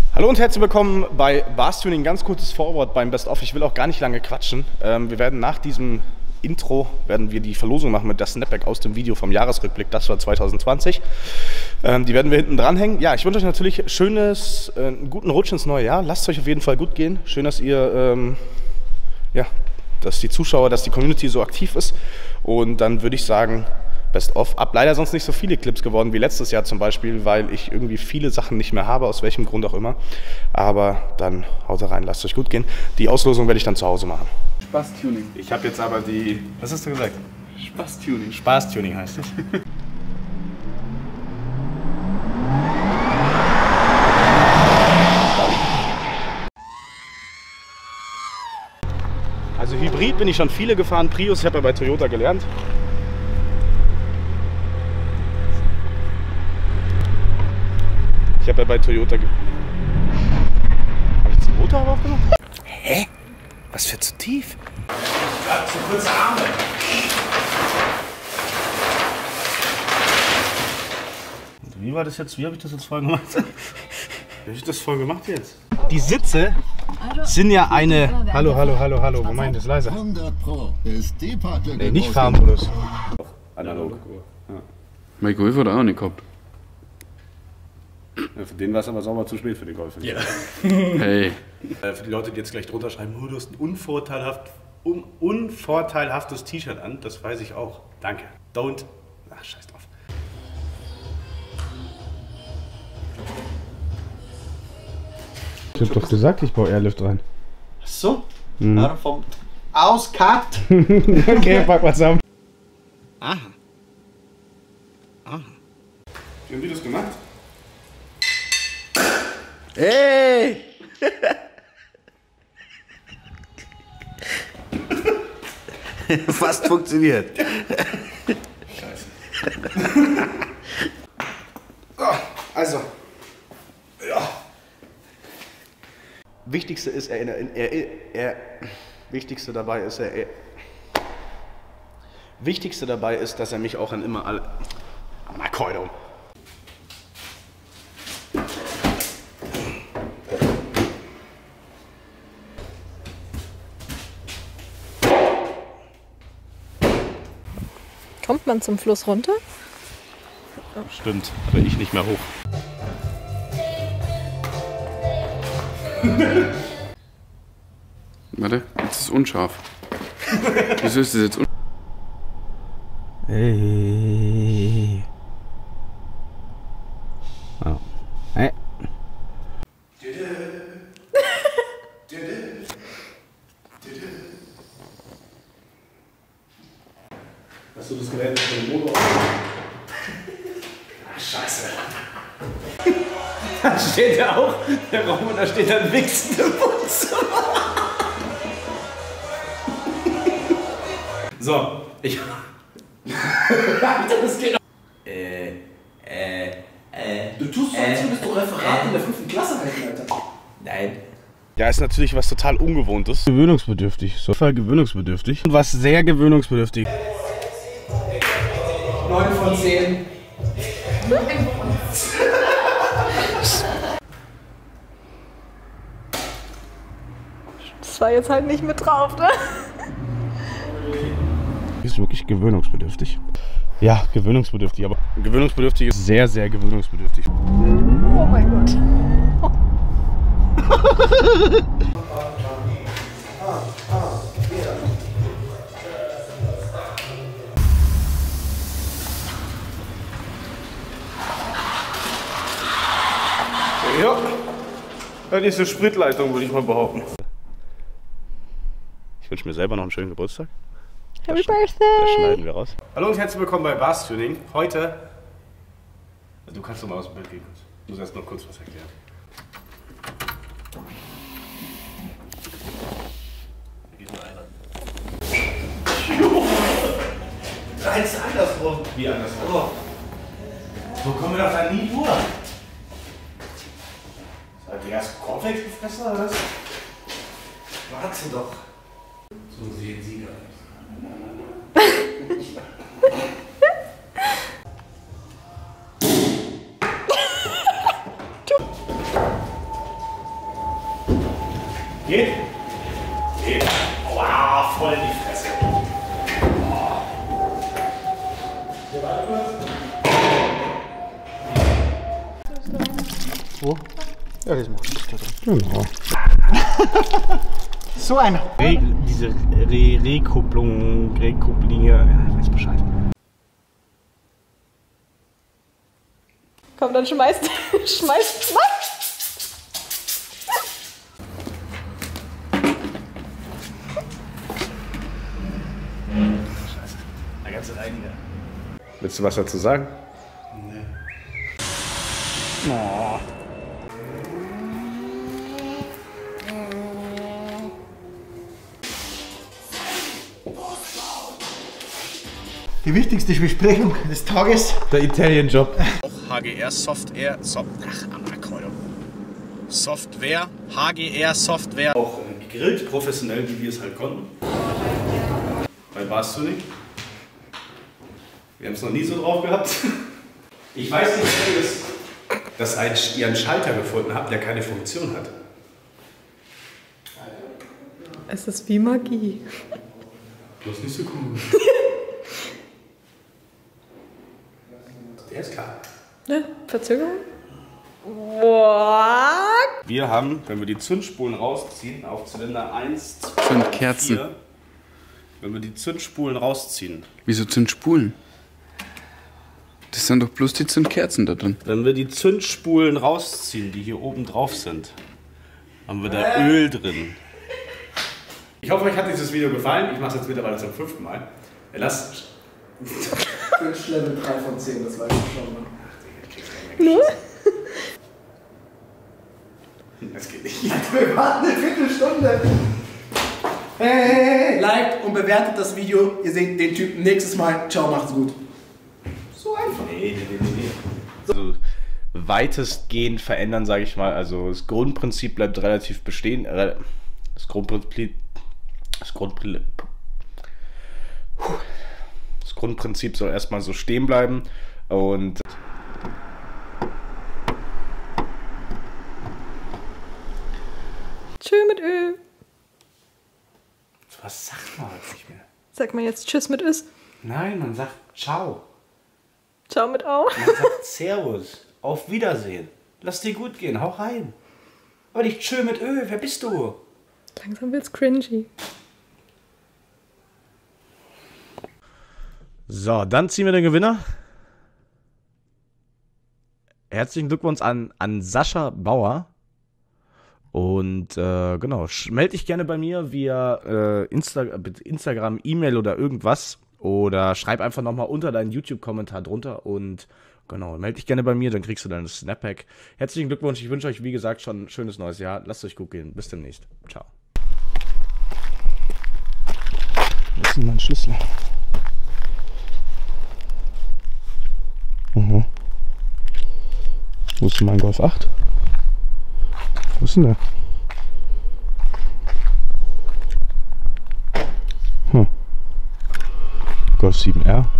Hallo und herzlich willkommen bei Bars Tuning. Ganz kurzes Vorwort beim Best of. Ich will auch gar nicht lange quatschen. Wir werden nach diesem Intro die Verlosung machen mit der Snapback aus dem Video vom Jahresrückblick. Das war 2020. Die werden wir hinten dranhängen. Ja, ich wünsche euch natürlich einen guten Rutsch ins neue Jahr. Lasst es euch auf jeden Fall gut gehen. Schön, dass dass die Zuschauer, dass die Community so aktiv ist. Und dann würde ich sagen, Best of. Leider sonst nicht so viele Clips geworden wie letztes Jahr zum Beispiel, weil ich irgendwie viele Sachen nicht mehr habe, aus welchem Grund auch immer. Aber dann haut rein, lasst euch gut gehen. Die Auslosung werde ich dann zu Hause machen. Spaß-Tuning. Ich habe jetzt aber was hast du gesagt? Spaß-Tuning. Spaß-Tuning heißt es. Also Hybrid bin ich schon viele gefahren, Prius, ich habe ja bei Toyota gelernt. Ich habe ja bei Toyota Habe ich jetzt den Motor aufgemacht? Hä? Was für zu tief? Ja, zu kurze Arme. Wie war das jetzt? Wie habe ich das jetzt vorhin gemacht? Wie habe ich das vorhin gemacht jetzt? Die Sitze sind ja eine... Hallo, wo meint das leiser? 100 Pro ist die Parklücke. Nee, nicht Fahrmodus. Analog. Ja. Mein Golf hat auch nicht gehabt. Ja, für den war es aber sauber zu spät für den Golf. Ja. Hey. Für die Leute, die jetzt gleich drunter schreiben, du hast ein unvorteilhaftes T-Shirt an, das weiß ich auch. Danke. Don't. Ach, scheiß drauf. Ich hab doch gesagt, ich baue Airlift rein. Ach so? Ja, vom Auscut. Okay, pack was an. Aha. Wie haben die das gemacht? Hey! Fast funktioniert. Scheiße. Also. Ja. Wichtigste dabei ist, dass er mich auch in immer alle... Markoidum. Kommt man zum Fluss runter? Stimmt, aber ich nicht mehr hoch. Warte, jetzt ist es unscharf. Wieso ist das jetzt unscharf? Hey. Oh. Hey. Hast du das gelernt von dem Motor? Ach, scheiße. Da steht ja auch der Raum und da steht dann Wichsen im Wohnzimmer. So, das geht auch. Du tust so, als würdest du Referat in der 5. Klasse halten, Alter. Nein. Ja, ist natürlich was total Ungewohntes. Gewöhnungsbedürftig. So voll gewöhnungsbedürftig. Und was sehr gewöhnungsbedürftig. 9 von 10. Das war jetzt halt nicht mit drauf, ne? Ist wirklich gewöhnungsbedürftig. Ja, gewöhnungsbedürftig, aber gewöhnungsbedürftig ist sehr, sehr gewöhnungsbedürftig. Oh mein Gott. Ja, diese Spritleitung würde ich mal behaupten. Ich wünsche mir selber noch einen schönen Geburtstag. Happy Das Birthday! schneiden wir raus. Hallo und herzlich willkommen bei Bars Tuning. Heute... Du kannst doch mal aus dem Bild gehen. Ich muss erst noch kurz was erklären. Da ist andersrum. Wie andersrum? Oh. So kommen wir doch da nie durch. Hat die erst Cornflakes gefressen oder was? Warte doch. So sehen Sie das. Geht? Geht. Wow, voll in die Fresse. Oh. Hier, warte kurz. Wo? Ja, das macht nichts da drin. Genau. So einer. Diese Rekupplung, ja, ich weiß Bescheid. Komm, dann schmeißt. Was? Eine ganze Reihe. Willst du was dazu sagen? Nee. Oh. Die wichtigste Besprechung des Tages. Der Italian-Job. HGR Software. Software. HGR Software. Auch gegrillt, professionell, wie wir es halt konnten. Bei Bastuning. Wir haben es noch nie so drauf gehabt. Ich weiß nicht, dass ihr einen Schalter gefunden habt, der keine Funktion hat. Es ist wie Magie. Das ist nicht so cool. Der ist klar. Ne? Verzögerung? What? Wir haben, wenn wir die Zündspulen rausziehen, auf Zylinder 1, 2, Zündkerzen. 4, wenn wir die Zündspulen rausziehen, Wieso Zündspulen? Das sind doch bloß die Zündkerzen da drin. wenn wir die Zündspulen rausziehen, die hier oben drauf sind, haben wir da Öl drin. Ich hoffe, euch hat dieses Video gefallen. Ich mache es jetzt mittlerweile zum 5. Mal. Lasst. Level 3 von 10, das weiß ich schon. Nur? Das geht nicht. Wir warten eine Viertelstunde. Hey, liked und bewertet das Video. Ihr seht den Typen nächstes Mal. Ciao, macht's gut. So einfach. Nee. Also weitestgehend verändern, sage ich mal. Also das Grundprinzip bleibt relativ bestehen. Das Grundprinzip soll erstmal so stehen bleiben. Und Tschö mit Ö. was sagt man jetzt nicht mehr? Sag mal jetzt Tschüss mit Ös. Nein, man sagt Ciao. Ciao mit Au. Man sagt Servus. Auf Wiedersehen. Lass dir gut gehen. Hau rein. Aber nicht Tschö mit Ö. Wer bist du? Langsam wird's cringy. So, dann ziehen wir den Gewinner. Herzlichen Glückwunsch an Sascha Bauer. Und genau, melde dich gerne bei mir via Instagram, E-Mail oder irgendwas. Oder schreib einfach nochmal unter deinen YouTube-Kommentar drunter. Und genau, melde dich gerne bei mir, dann kriegst du dein Snappack. Herzlichen Glückwunsch, ich wünsche euch, wie gesagt, schon ein schönes neues Jahr. Lasst euch gut gehen, bis demnächst. Ciao. Wo ist denn mein Schlüssel? Wo ist denn mein Golf 8? Wo ist denn der? Golf 7R.